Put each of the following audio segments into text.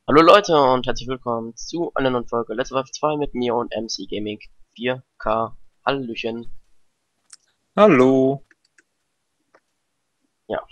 Hallo Leute und herzlich willkommen zu einer neuen Folge Let's Live 2 mit mir und MC Gaming 4K. Hallöchen. Hallo. Ja,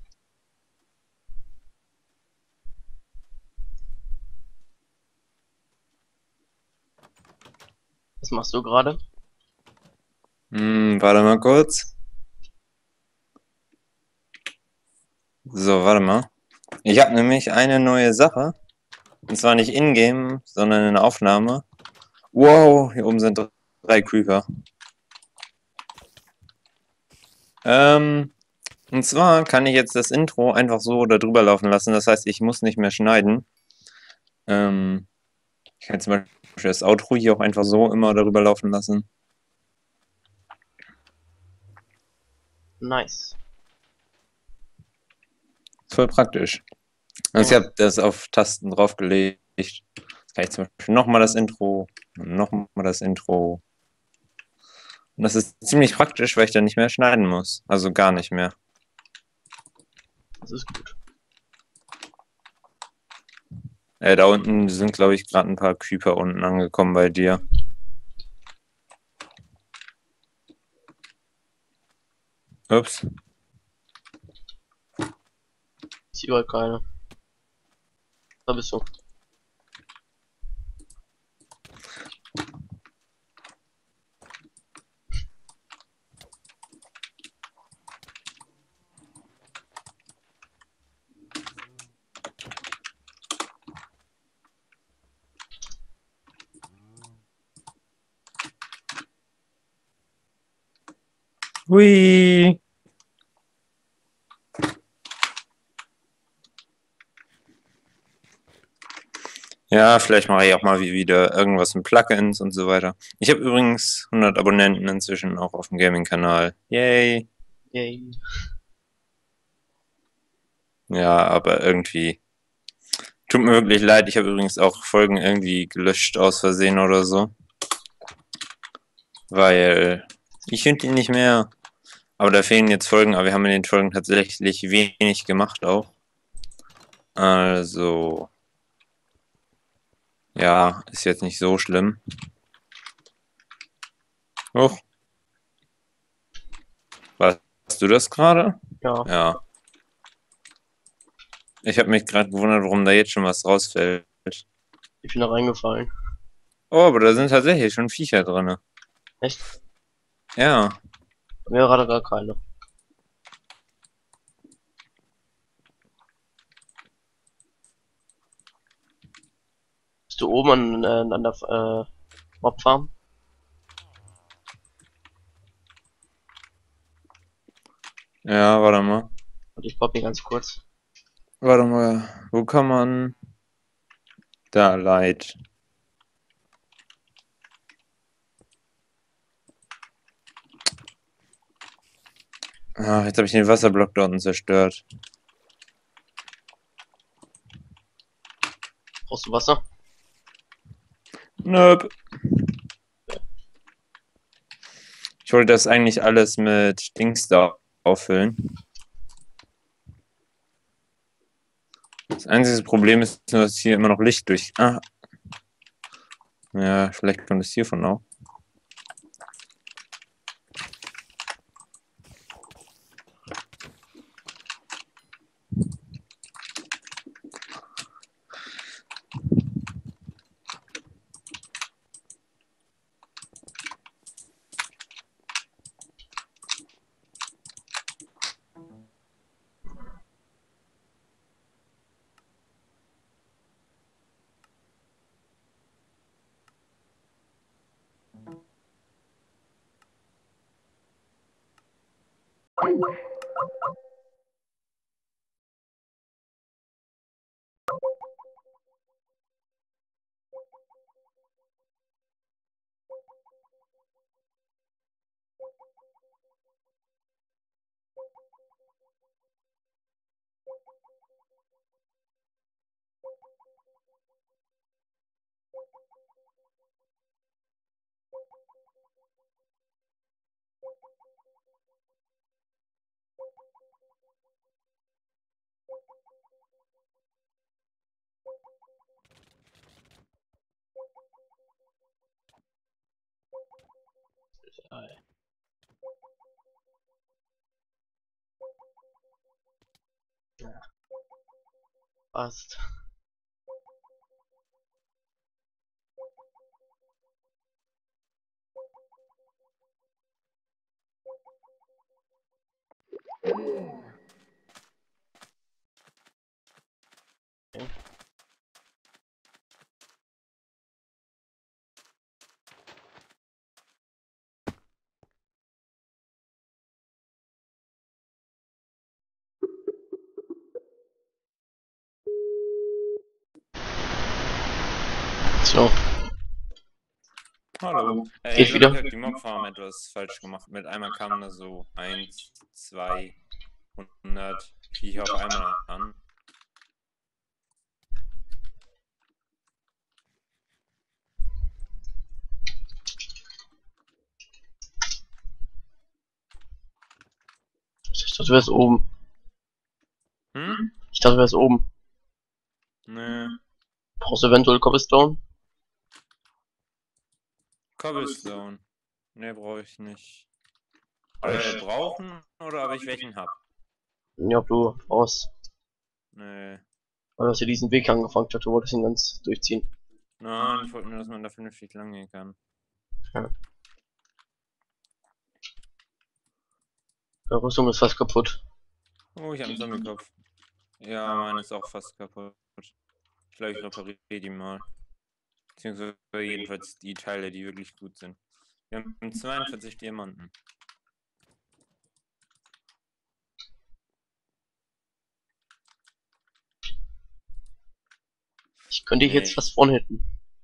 was machst du gerade? Warte mal kurz. So, warte mal. Ich habe nämlich eine neue Sache. Und zwar nicht in-game, sondern in der Aufnahme. Wow, hier oben sind drei Creeper. Ähm, und zwar kann ich jetzt das Intro einfach so da drüber laufen lassen. Das heißt, ich muss nicht mehr schneiden. Ähm, ich kann zum Beispiel das Outro hier auch einfach so immer darüber laufen lassen. Nice. Ist voll praktisch. Also ich Ja, habe das auf Tasten draufgelegt. Jetzt kann ich zum Beispiel nochmal das Intro, nochmal das Intro. Und das ist ziemlich praktisch, weil ich dann nicht mehr schneiden muss. Also gar nicht mehr. das ist gut. Da unten sind, glaube ich, gerade ein paar Creeper unten angekommen bei dir. Ups. Ich sehe überall keine. Da bist du. Hui. Ja, vielleicht mache ich auch mal wieder irgendwas mit Plugins und so weiter. Ich habe übrigens 100 Abonnenten inzwischen auch auf dem Gaming-Kanal. Yay. Yay. Ja, aber irgendwie. Tut mir wirklich leid. Ich habe übrigens auch Folgen irgendwie gelöscht aus Versehen oder so. Weil ich finde die nicht mehr. Aber da fehlen jetzt Folgen, aber wir haben in den Folgen tatsächlich wenig gemacht auch. Also, ja, ist jetzt nicht so schlimm. Huch, warst du das gerade? Ja, Ja. Ich habe mich gerade gewundert, warum da jetzt schon was rausfällt. ich bin da reingefallen. Oh, aber da sind tatsächlich schon Viecher drin. Echt? Ja. Bei mir gerade gar keine. Bist du oben an der Mobfarm? Ja, warte mal. Und ich pop hier ganz kurz. Warte mal. Wo kann man. Da, Light. Ah, jetzt habe ich den Wasserblock da unten zerstört. Brauchst du Wasser? Nöp. Ich wollte das eigentlich alles mit Dings da auffüllen. Das einzige Problem ist nur, dass hier immer noch Licht durch. Ah, ja, vielleicht kommt es hiervon auch. Geil. Ja, passt. Okay. So, Hallo. Ich geht glaube, ich wieder. habe die Mobfarm etwas falsch gemacht. Mit einmal kamen da so 1, 2, 100 Viecher auf einmal an. Ich dachte, du wärst oben. Hm? Ich dachte, du wärst oben. Ne. Brauchst du eventuell Cobblestone? Cobblestone. Ne, brauche ich nicht. Ich, Brauchen oder ob ich welchen hab? ja, ob du brauchst. Ne. Weil du hast ja diesen Weg angefangen hast, du wolltest ihn ganz durchziehen. Nein, ich wollte nur, dass man da vernünftig lang gehen kann. Ja. Die Rüstung ist fast kaputt. Oh, ich habe einen Zombiekopf. Ja, meine ist auch fast kaputt. Ich glaube, ich repariere die mal. Beziehungsweise jedenfalls die Teile, die wirklich gut sind. Wir haben 42 Diamanten. Ich könnte dich jetzt Nee. fast vorne hitten.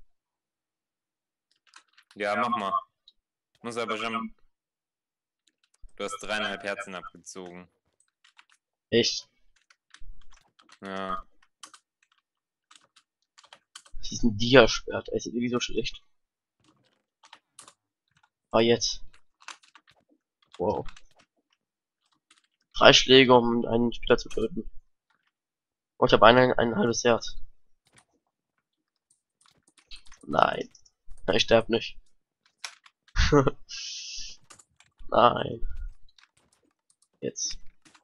Ja, mach mal. Muss aber schon. Du hast 3,5 Herzen abgezogen. Echt? Ja. Das ist ein Dia-Schwert, ey, ist wirklich so schlecht. Ah, jetzt. Wow. 3 Schläge, um einen Spieler zu töten. Und ich habe ein halbes Herz. Nein. Ich sterb nicht. Nein. Jetzt.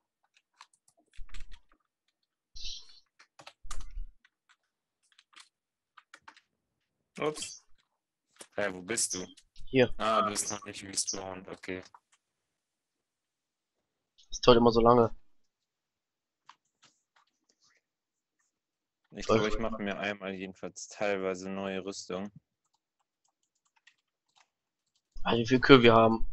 Ups. Hey, wo bist du? Hier. Ah, du bist noch nicht respawned, okay. Das dauert immer so lange. Ich glaube, ich mache mir einmal jedenfalls teilweise neue Rüstung. Ah, wie viel Kühe wir haben.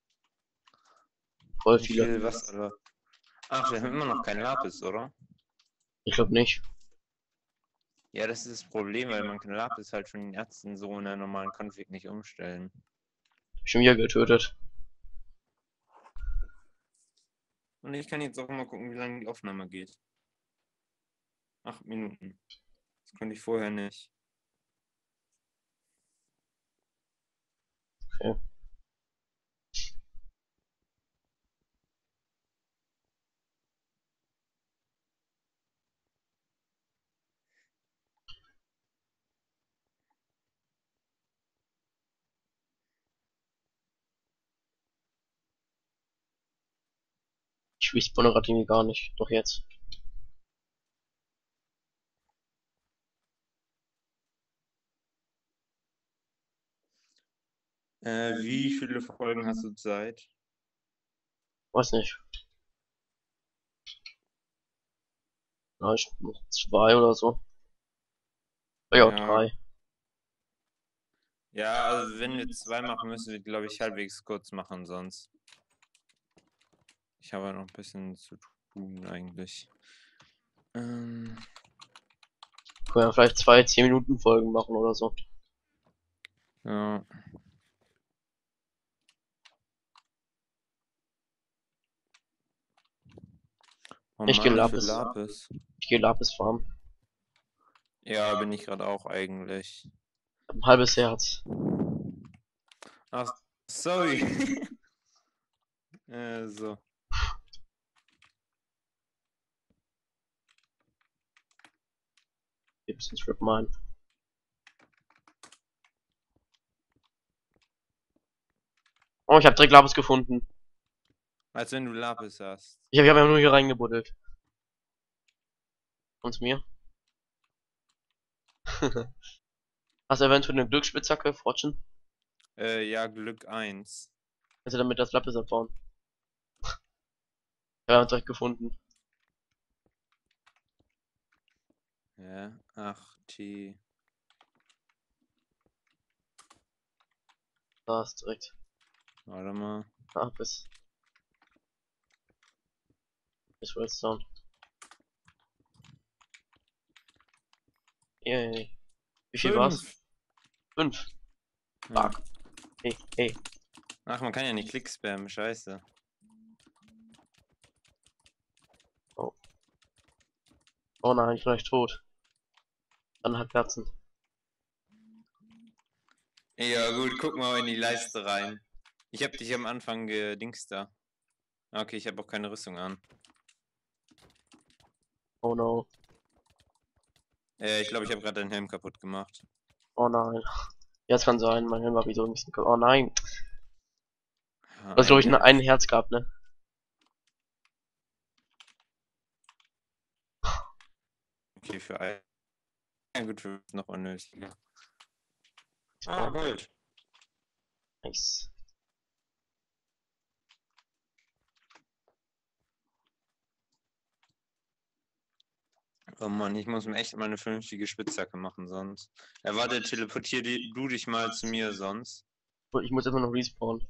Voll Wie viele. viel Wasser? Ach, wir haben immer noch kein Lapis, oder? Ich glaube nicht. Ja, das ist das Problem, weil man kann Lapis halt von den Ärzten so in der normalen Config nicht umstellen. Schon wieder getötet. Und ich kann jetzt auch mal gucken, wie lange die Aufnahme geht. 8 Minuten. Das konnte ich vorher nicht. Okay. Ich respawne gerade irgendwie gar nicht. Doch jetzt. Wie viele Folgen hast du Zeit? Weiß nicht. Ja, ich noch 2 oder so. Ja, Ja, 3. ja, also wenn wir 2 machen, müssen wir, glaube ich, halbwegs kurz machen, sonst. Ich habe noch ein bisschen zu tun eigentlich. Können wir vielleicht 2 10 Minuten Folgen machen oder so. Ja. Oh Ich gehe Mann, für Lapis. Lapis. Ich gehe Lapis farmen. Ja, bin ich gerade auch eigentlich. Hab ein halbes Herz. Ach, sorry. So. Gibt's einen Strip Mine. Oh, ich habe direkt Lapis gefunden. Als wenn du Lapis hast. Ich hab ja nur hier reingebuddelt. Und zu mir. Hast du eventuell eine Glücksspitzhacke, Fortune? Ja, Glück 1. Kannst du damit das Lapis abbauen? Ja, direkt gefunden. Ja, ach, T. Da ist direkt. Warte mal. Ah, bis Redstone. Yay. Wie viel war's? 5. 5. Ja. Fuck. Hey. Ach, man kann ja nicht Klick spammen, scheiße. Oh nein, ich bin gleich tot. Dann halt Herzen. Ja gut, guck mal in die Leiste rein. Ich hab dich am Anfang gedingst da. Okay, ich habe auch keine Rüstung an. Oh no. Ich glaube, ich habe gerade deinen Helm kaputt gemacht. Oh nein. Jetzt kann sein, mein Helm war wieder ein bisschen kaputt. Oh nein. Ja, Du hast, glaube ich, Herz. ein Herz gehabt, ne? Okay, für ein. Ja gut, für noch unnötig. Ah, Gold. Nice. Oh Mann, ich muss mir echt mal eine vernünftige Spitzhacke machen, sonst. Warte, du dich mal zu mir sonst. Ich muss immer noch respawnen.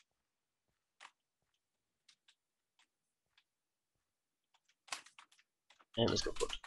Helm ist kaputt.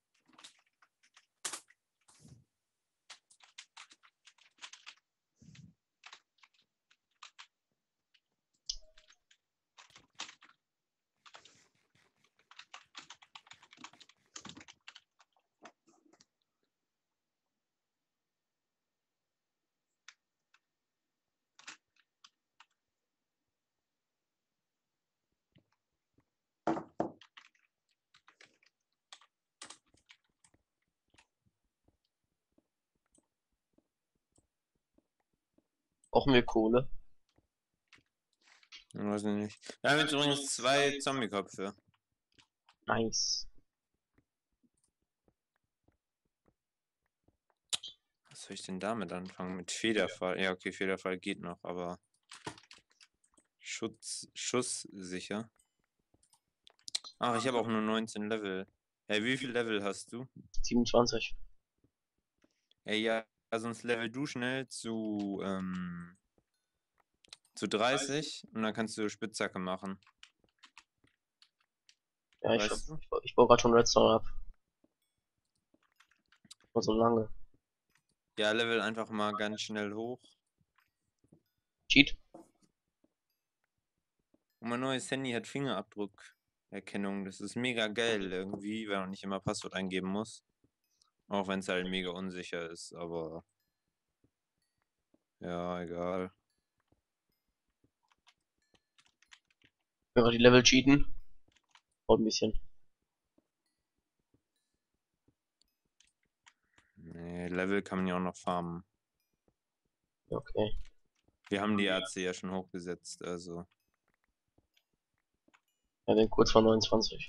Brauchen wir Kohle? Weiß ich nicht. Wir haben jetzt übrigens 2 Zombie-Köpfe. Nice. Was soll ich denn damit anfangen? Mit Federfall? Ja, okay, Federfall geht noch, aber schusssicher. Ach, ich habe auch nur 19 Level. Hey, wie viel Level hast du? 27. Ey, ja, sonst level du schnell zu 30 und dann kannst du Spitzhacke machen. Ja, Weißt du? ich baue gerade schon Redstone ab. War so lange. Ja, level einfach mal ganz schnell hoch. Cheat? Und mein neues Handy hat Fingerabdruckerkennung. Das ist mega geil irgendwie, wenn man nicht immer Passwort eingeben muss. Auch wenn es halt mega unsicher ist, aber ja, egal. Wenn wir die Level cheaten. Braucht ein bisschen. Nee, Level kann man ja auch noch farmen. Okay. Wir haben die AC ja schon hochgesetzt, also. Ja, bin kurz vor 29.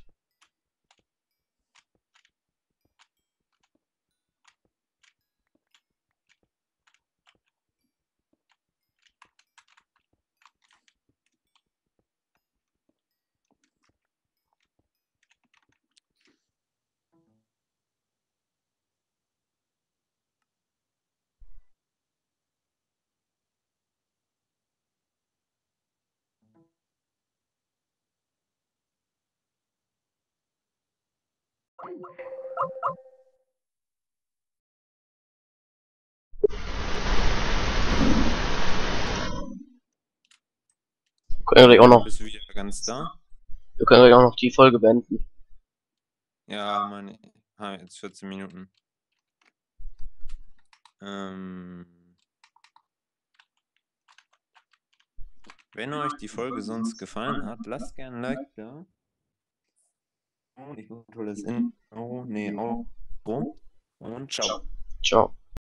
Können wir auch noch, Bist du wieder ganz da? wir können auch noch die Folge beenden. Ja, meine. Jetzt 14 Minuten. Wenn euch die Folge sonst gefallen hat, lasst gerne ein Like da. Und ich tolles Intro. Nee, auch. Und ciao. Ciao.